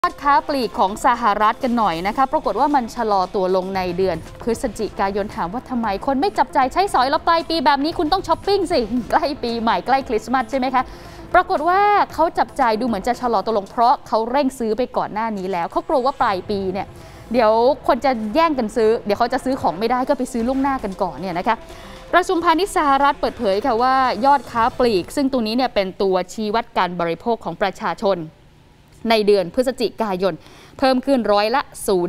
ยอดค้าปลีกของสหรัฐกันหน่อยนะคะปรากฏว่ามันชะลอตัวลงในเดือนพฤศจิกายนถามว่าทำไมคนไม่จับจ่ายใช้สอยแล้วปลายปีแบบนี้คุณต้องช้อปปิ้งสิใกล้ปีใหม่ใกล้คริสต์มาสใช่ไหมคะปรากฏว่าเขาจับจ่ายดูเหมือนจะชะลอตัวลงเพราะเขาเร่งซื้อไปก่อนหน้านี้แล้วเขากลัวว่าปลายปีเนี่ยเดี๋ยวคนจะแย่งกันซื้อเดี๋ยวเขาจะซื้อของไม่ได้ก็ไปซื้อล่วงหน้ากันก่อนเนี่ยนะคะกระทรวงพาณิชย์สหรัฐเปิดเผยค่ะว่ายอดค้าปลีกซึ่งตัวนี้เนี่ยเป็นตัวชี้วัดการบริโภคของประชาชนในเดือนพฤศจิกายนเพิ่มขึ้นร้อยละ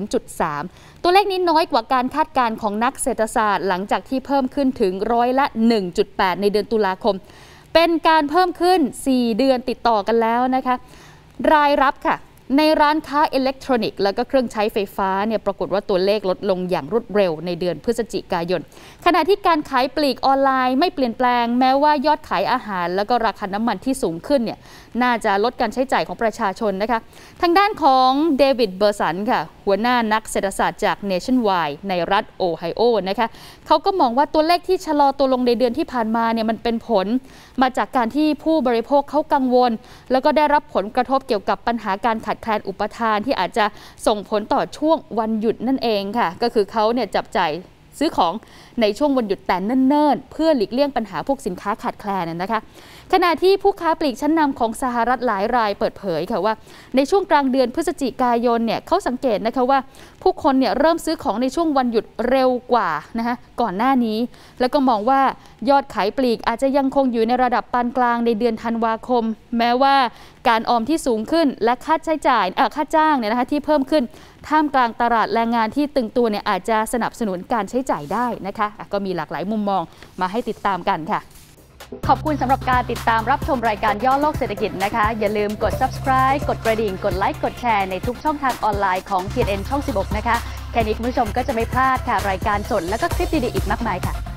0.3 ตัวเลขนี้น้อยกว่าการคาดการณ์ของนักเศรษฐศาสตร์หลังจากที่เพิ่มขึ้นถึงร้อยละ 1.8 ในเดือนตุลาคมเป็นการเพิ่มขึ้น4เดือนติดต่อกันแล้วนะคะรายรับค่ะในร้านค้าอิเล็กทรอนิกส์และก็เครื่องใช้ไฟฟ้าเนี่ยปรากฏว่าตัวเลขลดลงอย่างรวดเร็วในเดือนพฤศจิกายนขณะที่การขายปลีกออนไลน์ไม่เปลี่ยนแปลงแม้ว่ายอดขายอาหารแล้วก็ราคาน้ำมันที่สูงขึ้นเนี่ยน่าจะลดการใช้จ่ายของประชาชนนะคะทางด้านของเดวิดเบอร์สันค่ะหัวหน้านักเศรษฐศาสตร์จาก Nationwide ในรัฐโอไฮโอนะคะเขาก็มองว่าตัวเลขที่ชะลอตัวลงในเดือนที่ผ่านมาเนี่ยมันเป็นผลมาจากการที่ผู้บริโภคเขากังวลแล้วก็ได้รับผลกระทบเกี่ยวกับปัญหาการขาดแคลนอุปทานที่อาจจะส่งผลต่อช่วงวันหยุดนั่นเองค่ะก็คือเขาเนี่ยจับจ่ายซื้อของในช่วงวันหยุดแต่เนิ่นๆเพื่อหลีกเลี่ยงปัญหาพวกสินค้าขาดแคลนนะคะขณะที่ผู้ค้าปลีกชั้นนำของสหรัฐหลายรายเปิดเผยค่ะว่าในช่วงกลางเดือนพฤศจิกายนเนี่ยเขาสังเกตนะคะว่าผู้คนเนี่ยเริ่มซื้อของในช่วงวันหยุดเร็วกว่านะคะก่อนหน้านี้แล้วก็มองว่ายอดขายปลีกอาจจะยังคงอยู่ในระดับปานกลางในเดือนธันวาคมแม้ว่าการออมที่สูงขึ้นและค่าใช้จ่ายค่าจ้างเนี่ยนะคะที่เพิ่มขึ้นท่ามกลางตลาดแรงงานที่ตึงตัวเนี่ยอาจจะสนับสนุนการใช้จ่ายได้นะคะก็มีหลากหลายมุมมองมาให้ติดตามกันค่ะขอบคุณสำหรับการติดตามรับชมรายการย่อโลกเศรษฐกิจนะคะอย่าลืมกด subscribe กดกระดิ่งกดไลค์กดแชร์ในทุกช่องทางออนไลน์ของ TNN ช่อง 16 นะคะแค่นี้คุณผู้ชมก็จะไม่พลาดค่ะรายการสดและก็คลิปดีๆอีกมากมายค่ะ